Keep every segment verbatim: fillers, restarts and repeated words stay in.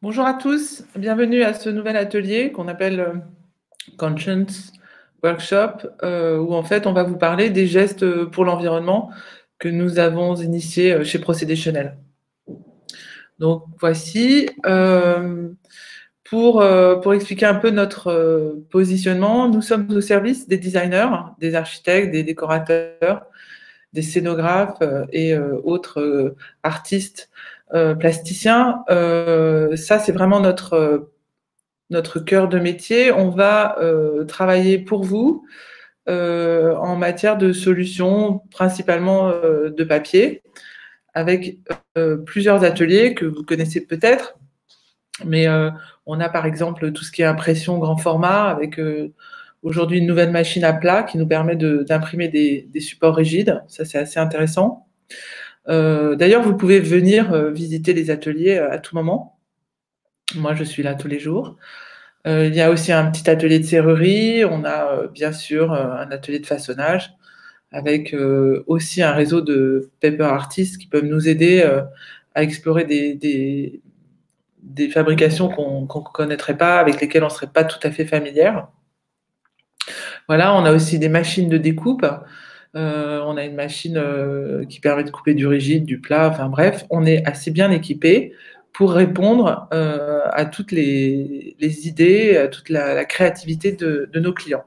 Bonjour à tous, bienvenue à ce nouvel atelier qu'on appelle euh, Conscience Workshop, euh, où en fait on va vous parler des gestes euh, pour l'environnement que nous avons initiés euh, chez Procédé Chanel. Donc voici, euh, pour, euh, pour expliquer un peu notre euh, positionnement, nous sommes au service des designers, des architectes, des décorateurs, des scénographes euh, et euh, autres euh, artistes euh, plasticiens. Euh, ça, c'est vraiment notre, euh, notre cœur de métier. On va euh, travailler pour vous euh, en matière de solutions, principalement euh, de papier, avec euh, plusieurs ateliers que vous connaissez peut-être. Mais euh, on a par exemple tout ce qui est impression grand format, avec euh, aujourd'hui une nouvelle machine à plat qui nous permet de- d'imprimer des, des supports rigides. Ça, c'est assez intéressant. Euh, D'ailleurs, vous pouvez venir euh, visiter les ateliers euh, à tout moment. Moi, je suis là tous les jours. Euh, il y a aussi un petit atelier de serrurerie. On a euh, bien sûr euh, un atelier de façonnage avec euh, aussi un réseau de paper artists qui peuvent nous aider euh, à explorer des, des, des fabrications qu'on ne connaîtrait pas, avec lesquelles on ne serait pas tout à fait familière. Voilà, on a aussi des machines de découpe. Euh, on a une machine euh, qui permet de couper du rigide, du plat, enfin bref, on est assez bien équipé pour répondre euh, à toutes les, les idées, à toute la, la créativité de, de nos clients.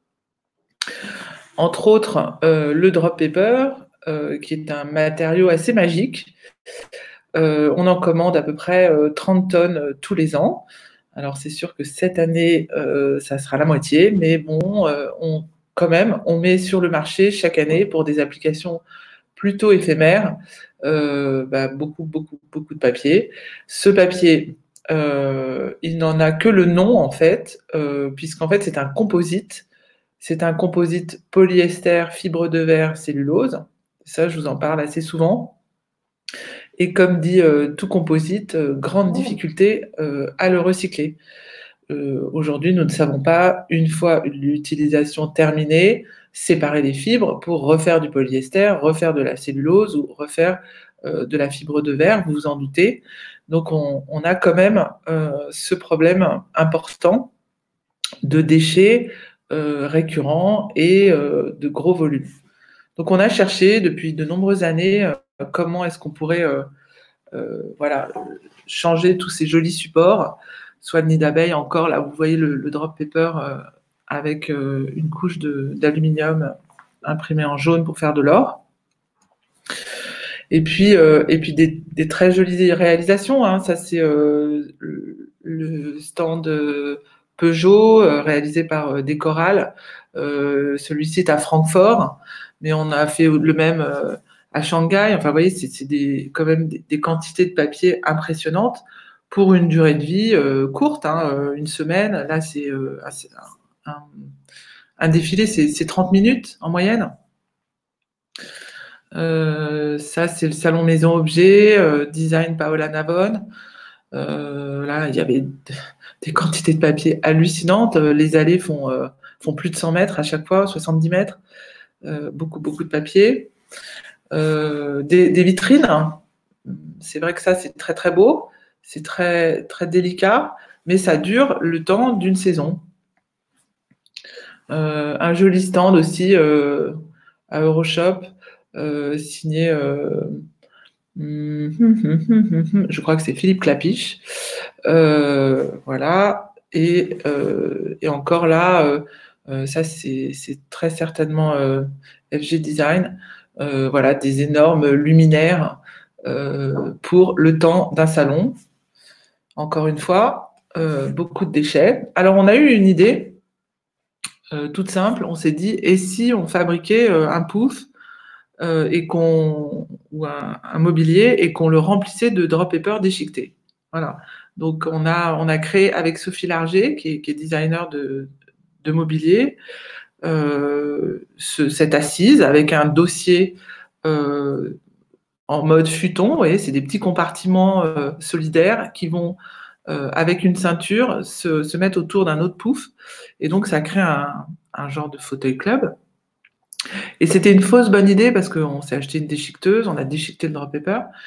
Entre autres, euh, le drop paper, euh, qui est un matériau assez magique. Euh, on en commande à peu près euh, trente tonnes euh, tous les ans. Alors c'est sûr que cette année, euh, ça sera la moitié, mais bon, euh, on, quand même, on met sur le marché chaque année pour des applications plutôt éphémères, euh, bah, beaucoup, beaucoup, beaucoup de papier. Ce papier, euh, il n'en a que le nom en fait, euh, puisqu'en fait c'est un composite. C'est un composite polyester, fibre de verre, cellulose. Ça, je vous en parle assez souvent. Et comme dit euh, tout composite, euh, grande difficulté euh, à le recycler. Euh, Aujourd'hui, nous ne savons pas, une fois l'utilisation terminée, séparer les fibres pour refaire du polyester, refaire de la cellulose ou refaire euh, de la fibre de verre, vous vous en doutez. Donc, on, on a quand même euh, ce problème important de déchets euh, récurrents et euh, de gros volumes. Donc, on a cherché depuis de nombreuses années euh, comment est-ce qu'on pourrait euh, euh, voilà, changer tous ces jolis supports, soit de nid d'abeille encore, là vous voyez le, le drop paper euh, avec euh, une couche d'aluminium imprimée en jaune pour faire de l'or. Et puis, euh, et puis des, des, très jolies réalisations, hein. Ça c'est euh, le, le stand Peugeot euh, réalisé par euh, Décoral. Euh, celui-ci est à Francfort, mais on a fait le même euh, à Shanghai. Enfin, vous voyez, c'est des, quand même des, des, quantités de papier impressionnantes pour une durée de vie euh, courte, hein, une semaine. Là, c'est euh, un, un défilé, c'est trente minutes en moyenne. Euh, ça, c'est le salon Maison Objet, euh, design Paola Navone. Euh, là, il y avait des quantités de papier hallucinantes. Les allées font, euh, font plus de cent mètres à chaque fois, soixante-dix mètres. Euh, beaucoup, beaucoup de papier. Euh, des, des vitrines. C'est vrai que ça, c'est très, très beau. C'est très, très délicat, mais ça dure le temps d'une saison. Euh, un joli stand aussi euh, à Euroshop, euh, signé, euh, je crois que c'est Philippe Clapiche. Euh, voilà. Et, euh, et, encore là, euh, euh, ça c'est très certainement euh, F G Design. Euh, voilà, des énormes luminaires euh, pour le temps d'un salon. Encore une fois, euh, beaucoup de déchets. Alors on a eu une idée euh, toute simple. On s'est dit, et si on fabriquait euh, un pouf euh, et qu'on ou un, un mobilier et qu'on le remplissait de drop paper déchiqueté. Voilà. Donc on a on a créé avec Sophie Larger, qui est, qui est designer de, de mobilier, euh, ce, cette assise avec un dossier euh, en mode futon. Vous voyez, c'est des petits compartiments euh, solidaires qui vont euh, avec une ceinture se, se mettre autour d'un autre pouf, et donc ça crée un, un genre de fauteuil club. Et c'était une fausse bonne idée parce qu'on s'est acheté une déchiqueteuse, on a déchiqueté le drop paper,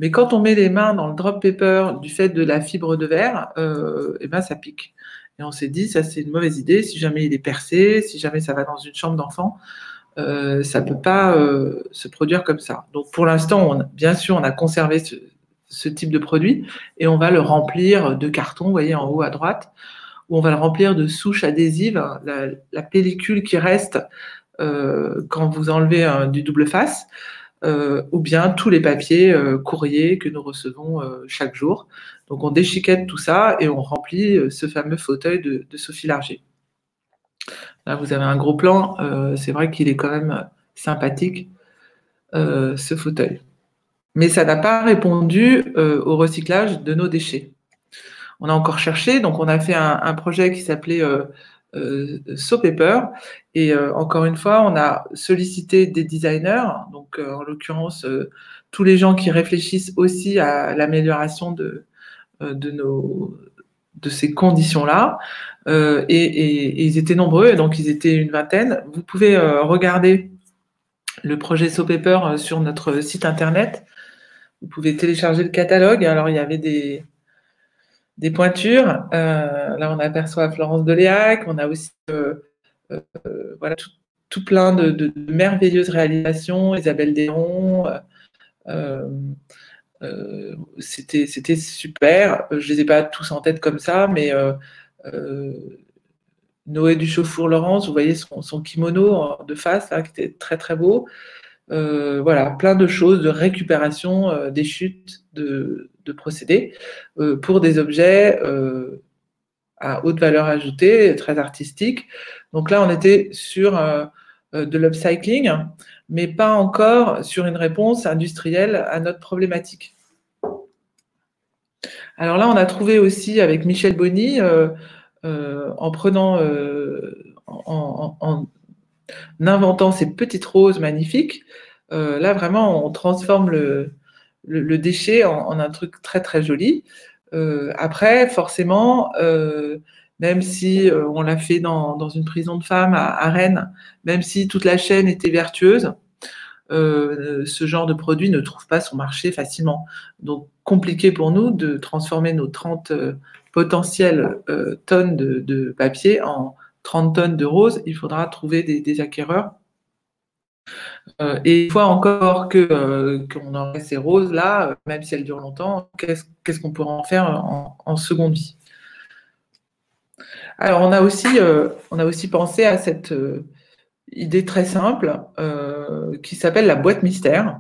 Mais quand on met les mains dans le drop paper du fait de la fibre de verre, euh, eh ben, ça pique. Et on s'est dit, ça c'est une mauvaise idée, si jamais il est percé, si jamais ça va dans une chambre d'enfant, euh, ça ne peut pas euh, se produire comme ça. Donc pour l'instant, bien sûr, on a conservé ce, ce type de produit et on va le remplir de carton, vous voyez en haut à droite, où on va le remplir de souches adhésives, la, la pellicule qui reste euh, quand vous enlevez un, du double face, euh, ou bien tous les papiers euh, courriers que nous recevons euh, chaque jour. Donc on déchiquette tout ça et on remplit euh, ce fameux fauteuil de, de Sophie Larger. Là, vous avez un gros plan, euh, c'est vrai qu'il est quand même sympathique, euh, ce fauteuil. Mais ça n'a pas répondu euh, au recyclage de nos déchets. On a encore cherché, donc on a fait un, un projet qui s'appelait euh, euh, SoPaper, et euh, encore une fois, on a sollicité des designers, donc euh, en l'occurrence, euh, tous les gens qui réfléchissent aussi à l'amélioration de, euh, de, nos, de ces conditions-là, euh, et, et, et ils étaient nombreux, donc ils étaient une vingtaine. Vous pouvez euh, regarder le projet SoPaper euh, sur notre site internet. Vous pouvez télécharger le catalogue. Alors, il y avait des, des pointures. Euh, là, on aperçoit Florence Deléac. On a aussi euh, euh, voilà, tout, tout plein de, de, de merveilleuses réalisations. Isabelle Déron. Euh, euh, c'était, c'était super. Je ne les ai pas tous en tête comme ça, mais euh, euh, Noé Duchaufour-Laurence, vous voyez son, son kimono de face, là, qui était très, très beau. Euh, voilà, plein de choses de récupération euh, des chutes de, de procédés euh, pour des objets euh, à haute valeur ajoutée, très artistiques. Donc là, on était sur euh, de l'upcycling, mais pas encore sur une réponse industrielle à notre problématique. Alors là, on a trouvé aussi avec Michel Bonny, euh, euh, en prenant, euh, en, en, en inventant ces petites roses magnifiques, Euh, là, vraiment, on transforme le, le, le déchet en, en, un truc très, très joli. Euh, après, forcément, euh, même si euh, on l'a fait dans, dans une prison de femmes à, à Rennes, même si toute la chaîne était vertueuse, euh, ce genre de produit ne trouve pas son marché facilement. Donc, compliqué pour nous de transformer nos trente euh, potentielles euh, tonnes de, de papier en trente tonnes de roses. Il faudra trouver des, des acquéreurs. Euh, et une fois encore que, euh, qu'on aurait ces roses-là, euh, même si elles durent longtemps, qu'est-ce, qu'est-ce qu'on pourrait en faire en, en seconde vie? Alors, on a aussi, euh, on a aussi pensé à cette euh, idée très simple euh, qui s'appelle la boîte mystère.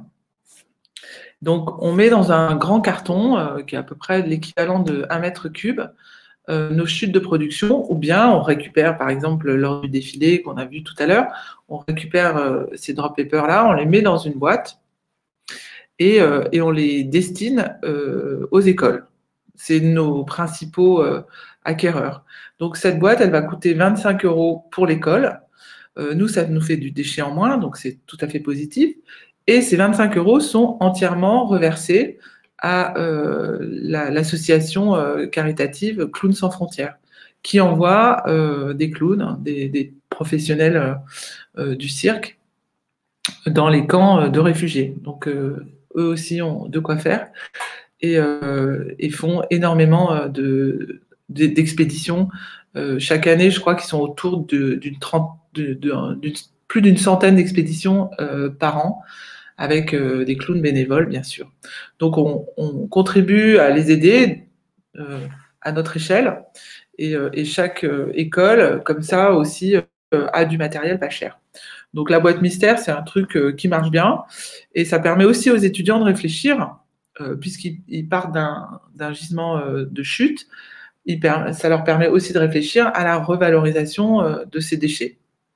Donc, on met dans un grand carton, euh, qui est à peu près l'équivalent de un mètre cube, Euh, nos chutes de production, ou bien on récupère, par exemple, lors du défilé qu'on a vu tout à l'heure, on récupère euh, ces drop papers-là, on les met dans une boîte et, euh, et on les destine euh, aux écoles. C'est nos principaux euh, acquéreurs. Donc cette boîte, elle va coûter vingt-cinq euros pour l'école. Euh, nous, ça nous fait du déchet en moins, donc c'est tout à fait positif. Et ces vingt-cinq euros sont entièrement reversés à euh, la, l'association euh, caritative Clowns sans frontières, qui envoie euh, des clowns, des, des professionnels euh, du cirque, dans les camps de réfugiés. Donc, euh, eux aussi ont de quoi faire et, euh, et font énormément de, de, d'expéditions. Euh, chaque année, je crois qu'ils sont autour de, d'une trente, de, de, d'une, plus d'une centaine d'expéditions euh, par an, avec euh, des clowns bénévoles, bien sûr. Donc, on, on contribue à les aider euh, à notre échelle, et, euh, et chaque euh, école, comme ça aussi, euh, a du matériel pas cher. Donc, la boîte mystère, c'est un truc euh, qui marche bien, et ça permet aussi aux étudiants de réfléchir, euh, puisqu'ils partent d'un, d'un gisement euh, de chute, il per- ça leur permet aussi de réfléchir à la revalorisation euh, de ces déchets.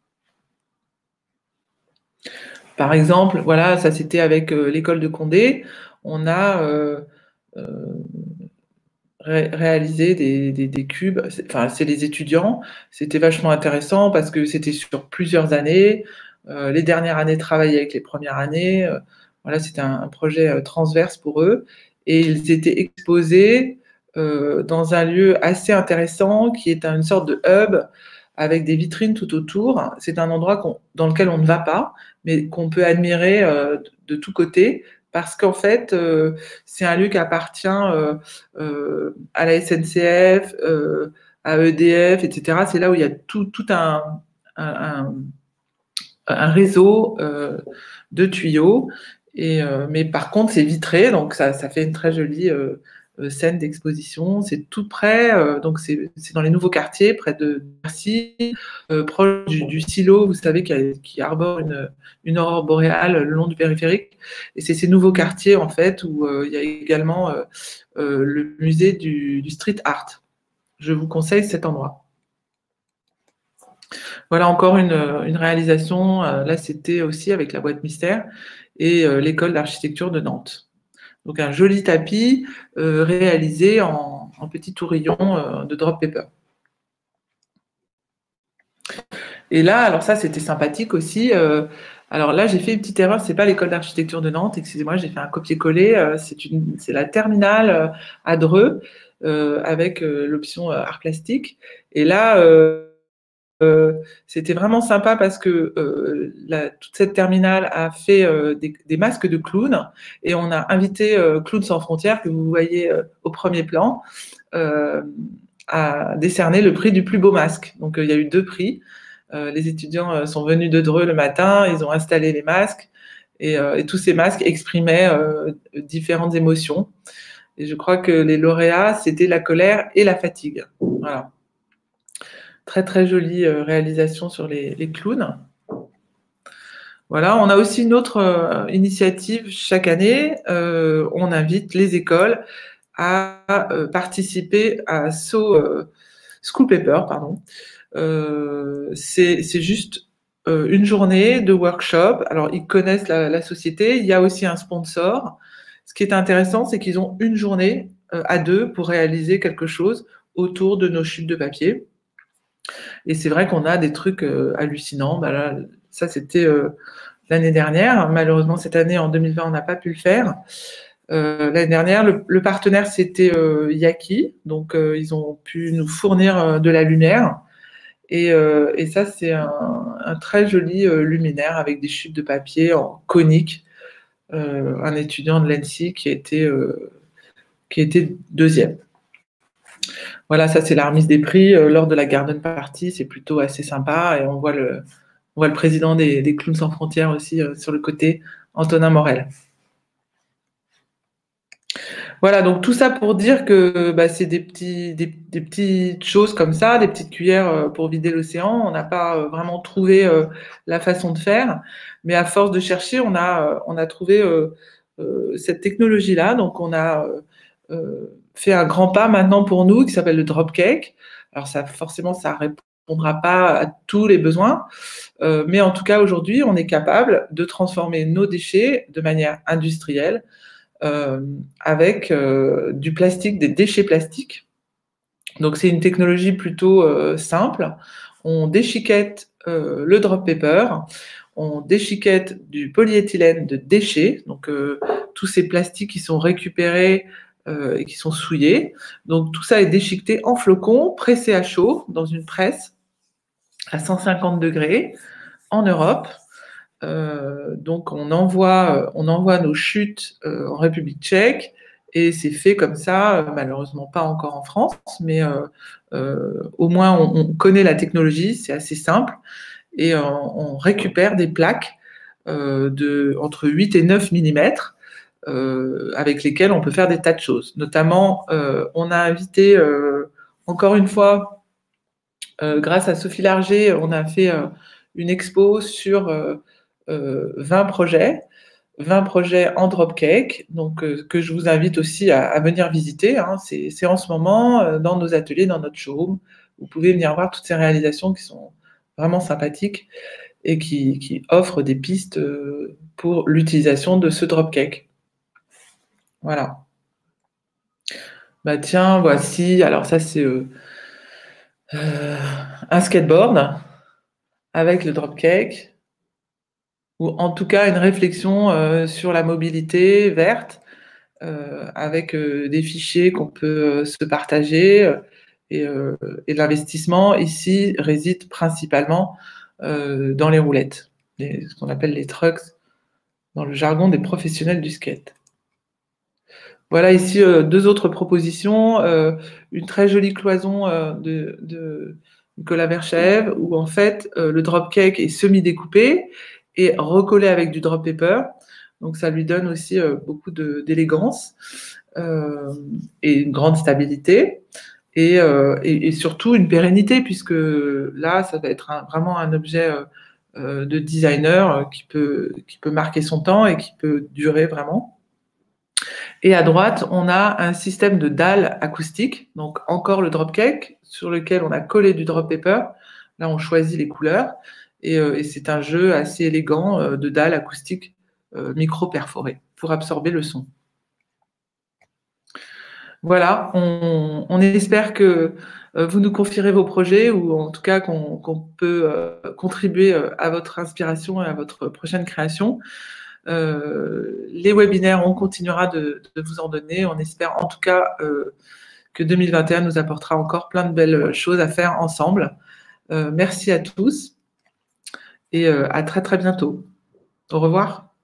Par exemple, voilà, ça c'était avec euh, l'école de Condé. On a euh, euh, ré- réalisé des, des- des cubes. C'est- Enfin, c'est les étudiants. C'était vachement intéressant parce que c'était sur plusieurs années. Euh, les dernières années travaillaient avec les premières années. Euh, voilà, c'était un, un projet euh, transverse pour eux. Et ils étaient exposés euh, dans un lieu assez intéressant qui est une sorte de hub avec des vitrines tout autour. C'est un endroit qu'on- dans lequel on ne va pas, mais qu'on peut admirer euh, de, de tous côtés parce qu'en fait, euh, c'est un lieu qui appartient euh, euh, à la S N C F, euh, à E D F, et cetera. C'est là où il y a tout, tout un, un, un réseau euh, de tuyaux. Et, euh, mais par contre, c'est vitré, donc ça, ça fait une très jolie euh, euh, scène d'exposition. C'est tout près, euh, donc c'est dans les nouveaux quartiers, près de Bercy, euh, proche du, du silo, vous savez, qui, a, qui arbore une, une aurore boréale le long du périphérique. Et c'est ces nouveaux quartiers, en fait, où euh, il y a également euh, euh, le musée du, du street art. Je vous conseille cet endroit. Voilà encore une, une réalisation. Là, c'était aussi avec la boîte mystère et euh, l'école d'architecture de Nantes. Donc un joli tapis euh, réalisé en, en petits tourillons euh, de drop paper. Et là, alors ça, c'était sympathique aussi. Euh, alors là, j'ai fait une petite erreur. C'est pas l'école d'architecture de Nantes. Excusez-moi, j'ai fait un copier-coller. Euh, c'est la terminale euh, à Dreux euh, avec euh, l'option euh, art plastique. Et là. Euh, Euh, c'était vraiment sympa parce que euh, la, toute cette terminale a fait euh, des, des masques de clowns et on a invité euh, Clowns sans frontières, que vous voyez euh, au premier plan, euh, à décerner le prix du plus beau masque. Donc euh, il y a eu deux prix. Euh, les étudiants euh, sont venus de Dreux le matin, ils ont installé les masques et, euh, et tous ces masques exprimaient euh, différentes émotions. Et je crois que les lauréats, c'était la colère et la fatigue. Voilà. Très, très jolie euh, réalisation sur les, les clowns. Voilà, on a aussi une autre euh, initiative chaque année. Euh, on invite les écoles à euh, participer à So, euh, School Paper. Pardon. Euh, c'est juste euh, une journée de workshop. Alors, ils connaissent la, la société. Il y a aussi un sponsor. Ce qui est intéressant, c'est qu'ils ont une journée euh, à deux pour réaliser quelque chose autour de nos chutes de papier. Et c'est vrai qu'on a des trucs euh, hallucinants. Bah là, ça, c'était euh, l'année dernière. Malheureusement, cette année, en deux mille vingt, on n'a pas pu le faire. Euh, l'année dernière, le, le partenaire, c'était euh, Yaki. Donc, euh, ils ont pu nous fournir euh, de la lumière. Et, euh, et ça, c'est un, un très joli euh, luminaire avec des chutes de papier en conique. Euh, un étudiant de l'E N S I qui a été, euh, qui a été deuxième. Voilà, ça c'est la remise des prix euh, lors de la Garden Party, c'est plutôt assez sympa et on voit le, on voit le président des, des Clowns sans frontières aussi euh, sur le côté, Antonin Morel. Voilà, donc tout ça pour dire que bah, c'est des, petits, des, des petites choses comme ça, des petites cuillères euh, pour vider l'océan. On n'a pas euh, vraiment trouvé euh, la façon de faire, mais à force de chercher, on a, euh, on a trouvé euh, euh, cette technologie-là. Donc on a euh, fait un grand pas maintenant pour nous qui s'appelle le Dropcake. Alors ça, forcément, ça ne répondra pas à tous les besoins, euh, mais en tout cas aujourd'hui, on est capable de transformer nos déchets de manière industrielle. Euh, avec euh, du plastique, des déchets plastiques. Donc c'est une technologie plutôt euh, simple. On déchiquette euh, le drop paper, on déchiquette du polyéthylène de déchets, donc euh, tous ces plastiques qui sont récupérés euh, et qui sont souillés. Donc tout ça est déchiqueté en flocons, pressé à chaud dans une presse à cent cinquante degrés en Europe. Euh, donc on envoie, on envoie nos chutes euh, en République tchèque et c'est fait comme ça, euh, malheureusement pas encore en France, mais euh, euh, au moins on, on, connaît la technologie, c'est assez simple et euh, on récupère des plaques euh, de entre huit et neuf millimètres euh, avec lesquelles on peut faire des tas de choses. Notamment, euh, on a invité euh, encore une fois, euh, grâce à Sophie Larger, on a fait euh, une expo sur euh, Euh, vingt projets, vingt projets en Dropcake, donc euh, que je vous invite aussi à, à venir visiter. Hein. C'est en ce moment euh, dans nos ateliers, dans notre showroom. Vous pouvez venir voir toutes ces réalisations qui sont vraiment sympathiques et qui, qui offrent des pistes euh, pour l'utilisation de ce Dropcake. Voilà. Bah tiens, voici. Alors ça c'est euh, euh, un skateboard avec le Dropcake. Ou en tout cas une réflexion euh, sur la mobilité verte, euh, avec euh, des fichiers qu'on peut euh, se partager. Euh, et, euh, et l'investissement ici réside principalement euh, dans les roulettes, les, ce qu'on appelle les trucks, dans le jargon des professionnels du skate. Voilà ici euh, deux autres propositions. Euh, une très jolie cloison euh, de, de Nicolas Verchaev, où en fait euh, le drop cake est semi-découpé et recollé avec du drop paper. Donc ça lui donne aussi euh, beaucoup d'élégance euh, et une grande stabilité. Et, euh, et, et surtout une pérennité, puisque là, ça va être un, vraiment un objet euh, de designer qui peut, qui peut marquer son temps et qui peut durer vraiment. Et à droite, on a un système de dalles acoustiques, donc encore le drop cake, sur lequel on a collé du drop paper. Là, on choisit les couleurs, et, euh, et c'est un jeu assez élégant euh, de dalles acoustiques euh, micro-perforées pour absorber le son. Voilà, on, on espère que euh, vous nous confierez vos projets, ou en tout cas qu'on qu'on peut euh, contribuer euh, à votre inspiration et à votre prochaine création. Euh, les webinaires, on continuera de, de vous en donner. On espère en tout cas euh, que deux mille vingt et un nous apportera encore plein de belles choses à faire ensemble. Euh, merci à tous et euh, à très très bientôt. Au revoir.